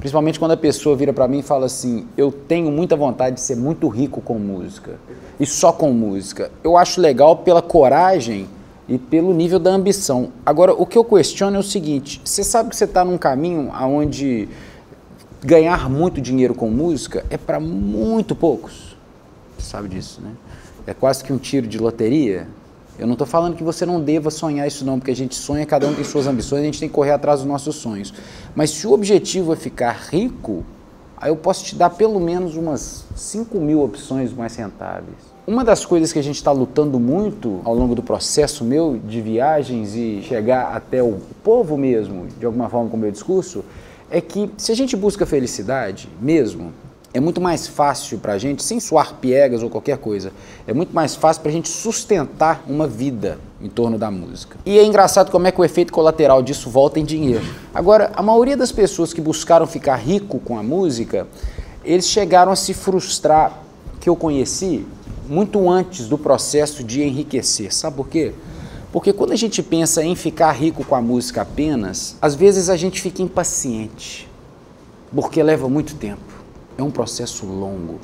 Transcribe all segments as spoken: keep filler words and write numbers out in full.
Principalmente quando a pessoa vira para mim e fala assim, eu tenho muita vontade de ser muito rico com música, e só com música. Eu acho legal pela coragem e pelo nível da ambição. Agora, o que eu questiono é o seguinte, você sabe que você está num caminho onde ganhar muito dinheiro com música é para muito poucos. Você sabe disso, né? É quase que um tiro de loteria. Eu não estou falando que você não deva sonhar isso não, porque a gente sonha, cada um tem suas ambições, a gente tem que correr atrás dos nossos sonhos. Mas se o objetivo é ficar rico, aí eu posso te dar pelo menos umas cinco mil opções mais rentáveis. Uma das coisas que a gente está lutando muito ao longo do processo meu de viagens e chegar até o povo mesmo, de alguma forma com o meu discurso, é que se a gente busca felicidade mesmo, é muito mais fácil para a gente, sem suar piegas ou qualquer coisa, é muito mais fácil para a gente sustentar uma vida em torno da música. E é engraçado como é que o efeito colateral disso volta em dinheiro. Agora, a maioria das pessoas que buscaram ficar rico com a música, eles chegaram a se frustrar, que eu conheci, muito antes do processo de enriquecer. Sabe por quê? Porque quando a gente pensa em ficar rico com a música apenas, às vezes a gente fica impaciente, porque leva muito tempo. É um processo longo.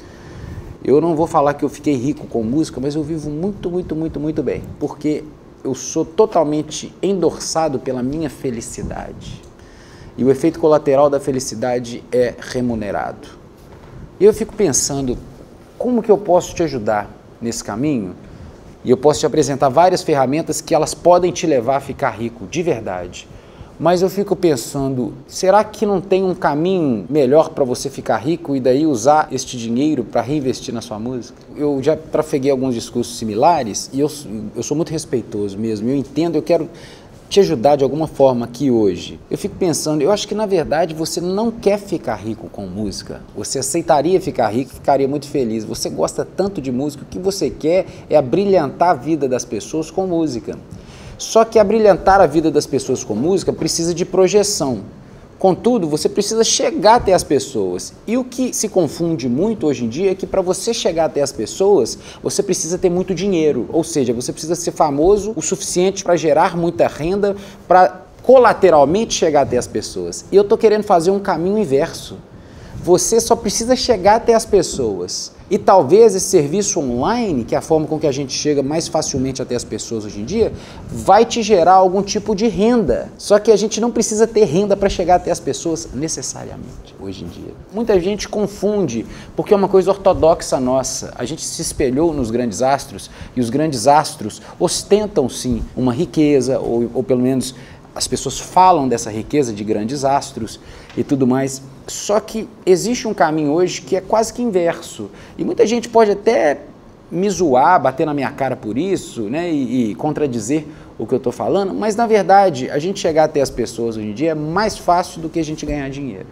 Eu não vou falar que eu fiquei rico com música, mas eu vivo muito, muito, muito, muito bem, porque eu sou totalmente endossado pela minha felicidade. E o efeito colateral da felicidade é remunerado. E eu fico pensando, como que eu posso te ajudar nesse caminho? E eu posso te apresentar várias ferramentas que elas podem te levar a ficar rico, de verdade. Mas eu fico pensando, será que não tem um caminho melhor para você ficar rico e daí usar este dinheiro para reinvestir na sua música? Eu já trafeguei alguns discursos similares e eu, eu sou muito respeitoso mesmo, eu entendo, eu quero te ajudar de alguma forma aqui hoje. Eu fico pensando, eu acho que na verdade você não quer ficar rico com música, você aceitaria ficar rico, ficaria muito feliz, você gosta tanto de música, o que você quer é abrilhantar a vida das pessoas com música. Só que abrilhantar a vida das pessoas com música precisa de projeção. Contudo, você precisa chegar até as pessoas. E o que se confunde muito hoje em dia é que para você chegar até as pessoas, você precisa ter muito dinheiro. Ou seja, você precisa ser famoso o suficiente para gerar muita renda, para colateralmente chegar até as pessoas. E eu estou querendo fazer um caminho inverso. Você só precisa chegar até as pessoas. E talvez esse serviço online, que é a forma com que a gente chega mais facilmente até as pessoas hoje em dia, vai te gerar algum tipo de renda. Só que a gente não precisa ter renda para chegar até as pessoas necessariamente hoje em dia. Muita gente confunde, porque é uma coisa ortodoxa nossa. A gente se espelhou nos grandes astros e os grandes astros ostentam sim uma riqueza, ou, ou pelo menos as pessoas falam dessa riqueza de grandes astros e tudo mais. Só que existe um caminho hoje que é quase que inverso. E muita gente pode até me zoar, bater na minha cara por isso, né, e, e contradizer o que eu estou falando, mas na verdade a gente chegar até as pessoas hoje em dia é mais fácil do que a gente ganhar dinheiro.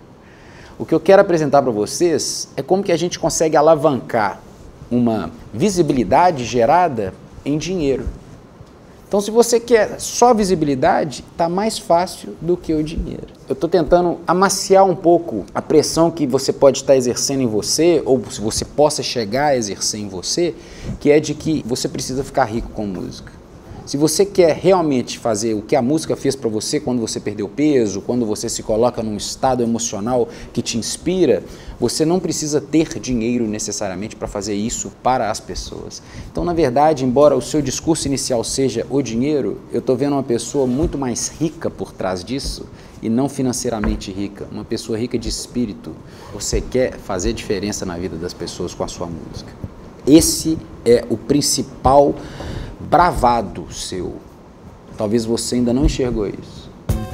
O que eu quero apresentar para vocês é como que a gente consegue alavancar uma visibilidade gerada em dinheiro. Então, se você quer só visibilidade, está mais fácil do que o dinheiro. Eu estou tentando amaciar um pouco a pressão que você pode estar exercendo em você, ou se você possa chegar a exercer em você, que é de que você precisa ficar rico com música. Se você quer realmente fazer o que a música fez para você quando você perdeu peso, quando você se coloca num estado emocional que te inspira, você não precisa ter dinheiro necessariamente para fazer isso para as pessoas. Então, na verdade, embora o seu discurso inicial seja o dinheiro, eu estou vendo uma pessoa muito mais rica por trás disso e não financeiramente rica, uma pessoa rica de espírito. Você quer fazer diferença na vida das pessoas com a sua música. Esse é o principal bravado seu. Talvez você ainda não enxergou isso.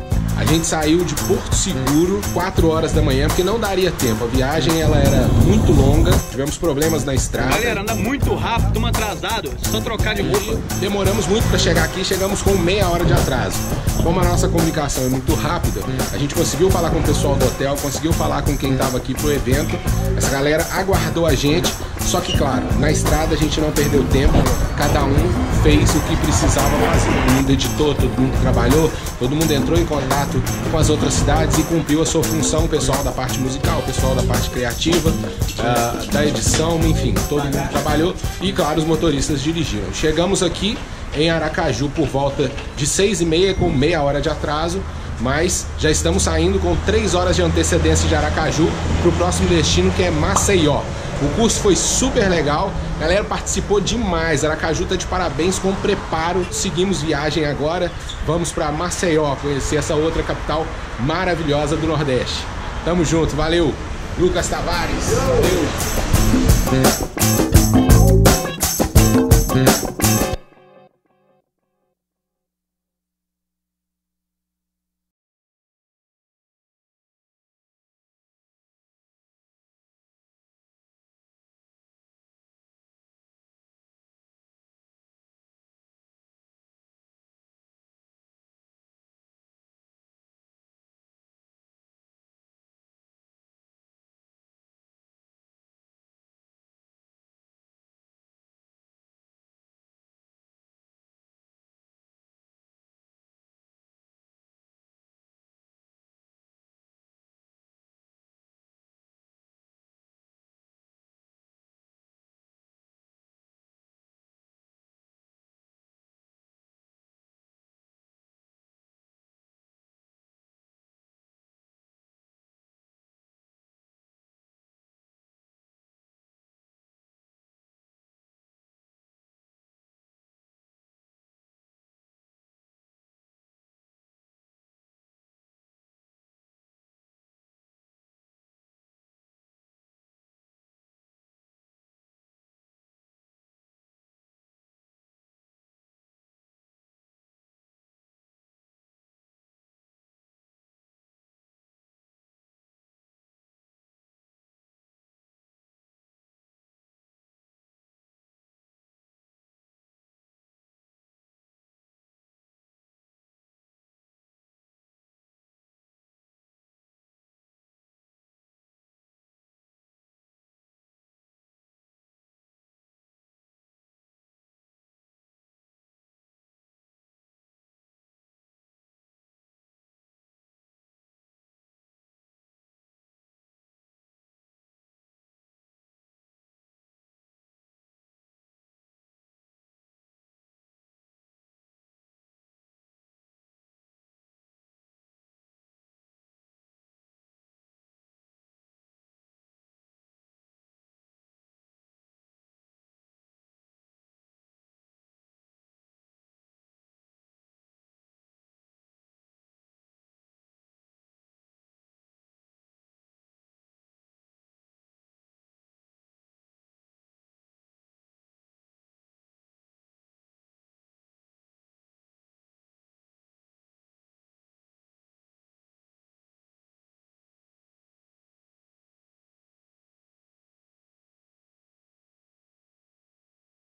A gente saiu de Porto Seguro quatro horas da manhã, porque não daria tempo. A viagem ela era muito longa, tivemos problemas na estrada. Galera, anda muito rápido, estamos atrasados, só trocar de roupa. E demoramos muito para chegar aqui, chegamos com meia hora de atraso. Como a nossa comunicação é muito rápida, a gente conseguiu falar com o pessoal do hotel, conseguiu falar com quem estava aqui pro evento. Essa galera aguardou a gente, só que claro, na estrada a gente não perdeu tempo, cada um fez o que precisava fazer. Todo mundo editou, todo mundo trabalhou, todo mundo entrou em contato com as outras cidades e cumpriu a sua função, o pessoal da parte musical, o pessoal da parte criativa, uh, da edição, enfim, todo mundo trabalhou e claro, os motoristas dirigiram. Chegamos aqui em Aracaju por volta de seis e meia, com meia hora de atraso. mas já estamos saindo com três horas de antecedência de Aracaju para o próximo destino, que é Maceió. O curso foi super legal, a galera participou demais. Aracaju tá de parabéns com o preparo. Seguimos viagem agora, vamos para Maceió, conhecer essa outra capital maravilhosa do Nordeste. Tamo junto, valeu! Lucas Tavares, valeu!